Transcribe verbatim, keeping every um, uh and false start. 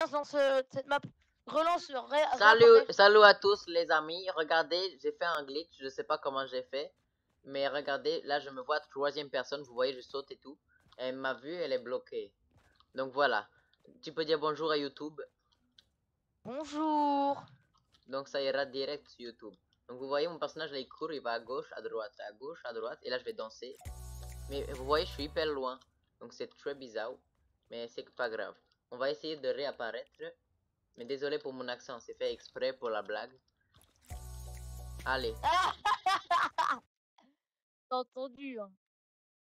commence dans ce, cette map. Relance le ré. Salut, salut à tous les amis. Regardez, j'ai fait un glitch. Je sais pas comment j'ai fait. Mais regardez, là je me vois troisième personne. Vous voyez, je saute et tout. Elle m'a vu, elle est bloquée. Donc voilà. Tu peux dire bonjour à YouTube. Bonjour. Donc ça ira direct sur YouTube. Donc vous voyez, mon personnage là il court, il va à gauche, à droite, à gauche, à droite. Et là je vais danser. Mais vous voyez, je suis hyper loin. Donc c'est très bizarre. Mais c'est pas grave. On va essayer de réapparaître. Mais désolé pour mon accent, c'est fait exprès pour la blague. Allez. T'as entendu, hein.